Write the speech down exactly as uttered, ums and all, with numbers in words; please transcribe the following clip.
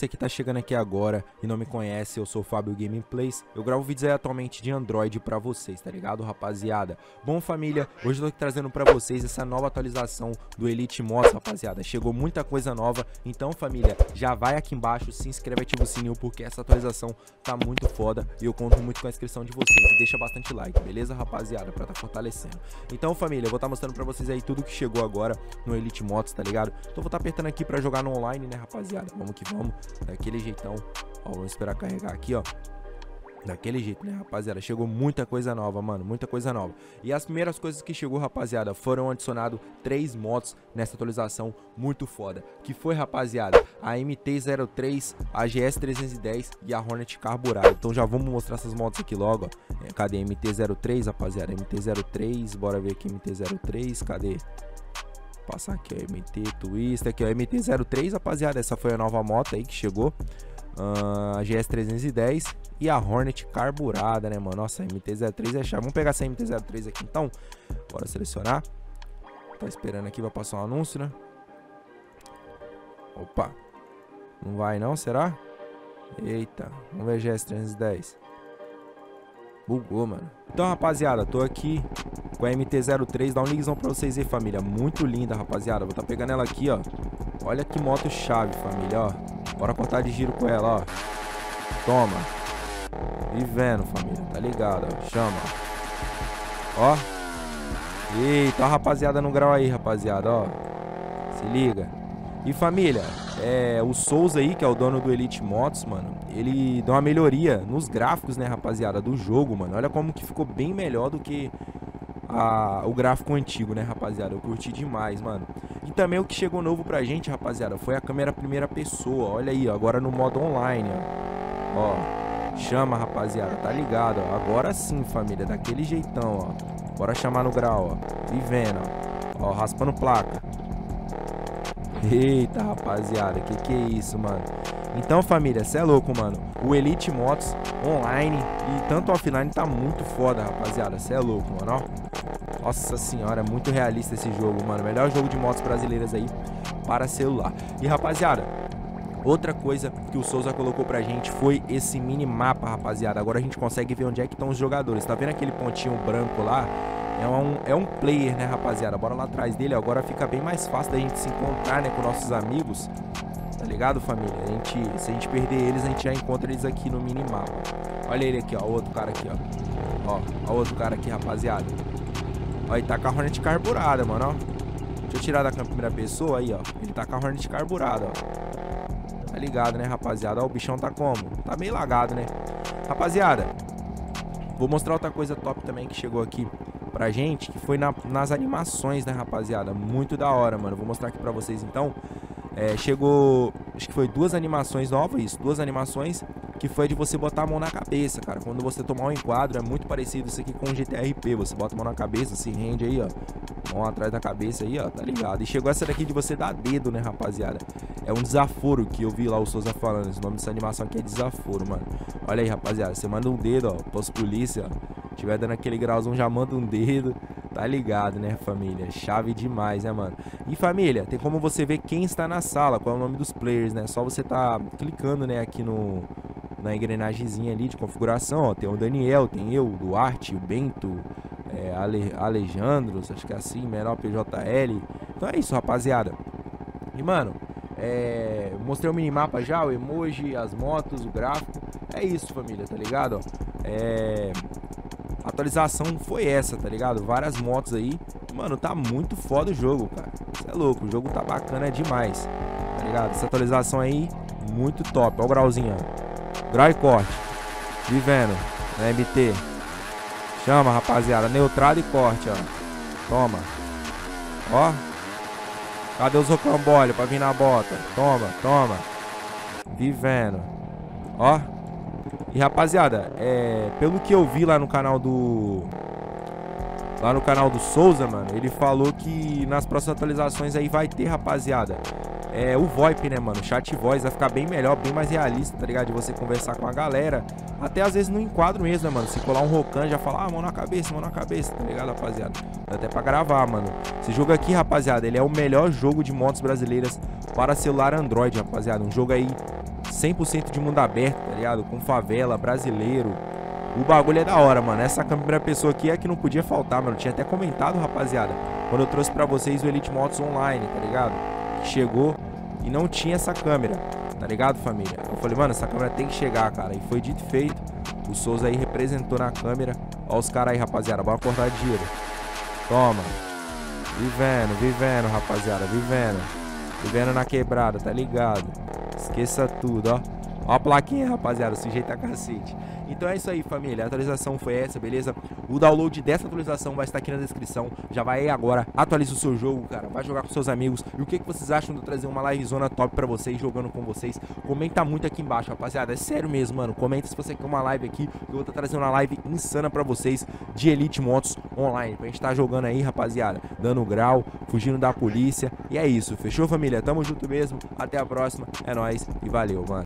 que tá chegando aqui agora e não me conhece, eu sou o Fábio Gameplays. Eu gravo vídeos aí atualmente de Android pra vocês, tá ligado, rapaziada? Bom, família, hoje eu tô aqui trazendo pra vocês essa nova atualização do Elite Mods, rapaziada. Chegou muita coisa nova, então, família, já vai aqui embaixo, se inscreve, ativa o sininho, porque essa atualização tá muito foda e eu conto muito com a inscrição de vocês. E deixa bastante like, beleza, rapaziada, pra tá fortalecendo. Então, família, eu vou estar tá mostrando pra vocês aí tudo que chegou agora no Elite Mods, tá ligado? Então, eu vou estar tá apertando aqui pra jogar no online, né, rapaziada? Vamos que vamos, daquele jeitão. Ó, vamos esperar carregar aqui, ó. Daquele jeito, né, rapaziada? Chegou muita coisa nova, mano, muita coisa nova. E as primeiras coisas que chegou, rapaziada, foram adicionados três mods nessa atualização muito foda. Que foi, rapaziada, a M T zero três, a G S trezentos e dez e a Hornet carburada. Então já vamos mostrar essas mods aqui logo, ó. É, cadê a M T zero três, rapaziada? M T zero três, bora ver aqui M T zero três, cadê? Passar aqui, ó, M T Twist, aqui, ó, M T zero três, rapaziada, essa foi a nova moto aí que chegou. Uh, a G S trezentos e dez e a Hornet carburada, né, mano? Nossa, a M T zero três é chave. Vamos pegar essa M T zero três aqui, então. Bora selecionar. Tá esperando aqui, vai passar um anúncio, né? Opa. Não vai não, será? Eita, vamos ver a G S trezentos e dez. Bugou, mano. Então, rapaziada, tô aqui com a M T zero três. Dá um linkzão pra vocês aí, família. Muito linda, rapaziada. Vou tá pegando ela aqui, ó. Olha que moto chave, família, ó. Bora cortar de giro com ela, ó. Toma. Vivendo, família. Tá ligado, ó. Chama. Ó. Eita, a rapaziada no grau aí, rapaziada, ó. Se liga. E, família, é, o Souza aí, que é o dono do Elite Mods, mano, ele deu uma melhoria nos gráficos, né, rapaziada, do jogo, mano. Olha como que ficou bem melhor do que a, o gráfico antigo, né, rapaziada. Eu curti demais, mano. E também o que chegou novo pra gente, rapaziada, foi a câmera primeira pessoa. Olha aí, ó, agora no modo online, ó. Ó, chama, rapaziada, tá ligado, ó. Agora sim, família, daquele jeitão, ó. Bora chamar no grau, ó. Vivendo, ó. Ó, raspando placa. Eita, rapaziada, que que é isso, mano? Então, família, cê é louco, mano. O Elite Mods online e tanto offline tá muito foda, rapaziada. Cê é louco, mano, ó. Nossa senhora, é muito realista esse jogo, mano. Melhor jogo de motos brasileiras aí para celular. E, rapaziada, outra coisa que o Souza colocou pra gente foi esse minimapa, rapaziada. Agora a gente consegue ver onde é que estão os jogadores. Tá vendo aquele pontinho branco lá? É um, é um player, né, rapaziada? Bora lá atrás dele. Agora fica bem mais fácil da gente se encontrar, né, com nossos amigos. Tá ligado, família? A gente, se a gente perder eles, a gente já encontra eles aqui no minimapa. Olha ele aqui, ó. O outro cara aqui, ó. Ó, ó o outro cara aqui, rapaziada. Ó, ele tá com a Hornet carburada, mano, ó. Deixa eu tirar da primeira pessoa aí, ó. Ele tá com a Hornet carburada, ó. Tá ligado, né, rapaziada? Ó, o bichão tá como? Tá meio lagado, né? Rapaziada, vou mostrar outra coisa top também que chegou aqui pra gente, que foi na, nas animações, né, rapaziada? Muito da hora, mano. Vou mostrar aqui pra vocês, então. É, chegou, acho que foi duas animações novas, isso, duas animações, que foi de você botar a mão na cabeça, cara. Quando você tomar um enquadro, é muito parecido isso aqui com o G T R P. Você bota a mão na cabeça, se rende aí, ó. Mão atrás da cabeça aí, ó, tá ligado? E chegou essa daqui de você dar dedo, né, rapaziada? É um desaforo que eu vi lá o Souza falando. O nome dessa animação aqui é desaforo, mano. Olha aí, rapaziada, você manda um dedo, ó, pros polícia, ó. Tiver dando aquele grauzão, já manda um dedo. Tá ligado, né, família? Chave demais, né, mano? E, família, tem como você ver quem está na sala, qual é o nome dos players, né? Só você tá clicando, né, aqui no... na engrenagemzinha ali de configuração, ó. Tem o Daniel, tem eu, o Duarte, o Bento, é, Ale, Alejandro, acho que é assim, menor P J L. Então é isso, rapaziada. E, mano, é, mostrei o minimapa já, o emoji, as motos, o gráfico. É isso, família, tá ligado? Ó, é... a atualização foi essa, tá ligado? Várias motos aí. Mano, tá muito foda o jogo, cara. Você é louco, o jogo tá bacana demais, tá ligado? Essa atualização aí, muito top. Ó o grauzinho, ó. Grau e corte. Vivendo. Na M T. Chama, rapaziada. Neutrado e corte, ó. Toma. Ó. Cadê os rocambole pra vir na bota? Toma, toma. Vivendo. Ó. E, rapaziada, é... pelo que eu vi lá no canal do... Lá no canal do Souza, mano, ele falou que nas próximas atualizações aí vai ter, rapaziada, é, o VoIP, né, mano? O chat voice vai ficar bem melhor, bem mais realista, tá ligado? De você conversar com a galera. Até às vezes no enquadro mesmo, né, mano? Se colar um Rocan, já falar, ah, mão na cabeça, mão na cabeça, tá ligado, rapaziada? Dá até pra gravar, mano. Esse jogo aqui, rapaziada, ele é o melhor jogo de motos brasileiras para celular Android, rapaziada. Um jogo aí cem por cento de mundo aberto, tá ligado? Com favela, brasileiro. O bagulho é da hora, mano. Essa primeira pessoa aqui é que não podia faltar, mano. Eu tinha até comentado, rapaziada, quando eu trouxe pra vocês o Elite Motos Online, tá ligado? Que chegou e não tinha essa câmera, tá ligado, família? Eu falei, mano, essa câmera tem que chegar, cara. E foi dito e feito. O Souza aí representou na câmera. Ó os caras aí, rapaziada. Bora cortar de giro. Toma. Vivendo, vivendo, rapaziada. Vivendo. Vivendo na quebrada, tá ligado? Esqueça tudo, ó. Ó a plaquinha, rapaziada, sujeita a cacete. Então é isso aí, família, a atualização foi essa, beleza? O download dessa atualização vai estar aqui na descrição. Já vai aí agora, atualiza o seu jogo, cara. Vai jogar com seus amigos. E o que, que vocês acham de eu trazer uma livezona top pra vocês, jogando com vocês? Comenta muito aqui embaixo, rapaziada. É sério mesmo, mano. Comenta se você quer uma live aqui. Eu vou estar trazendo uma live insana pra vocês de Elite Motos Online. Pra gente estar jogando aí, rapaziada. Dando grau, fugindo da polícia. E é isso, fechou, família? Tamo junto mesmo. Até a próxima. É nóis e valeu, mano.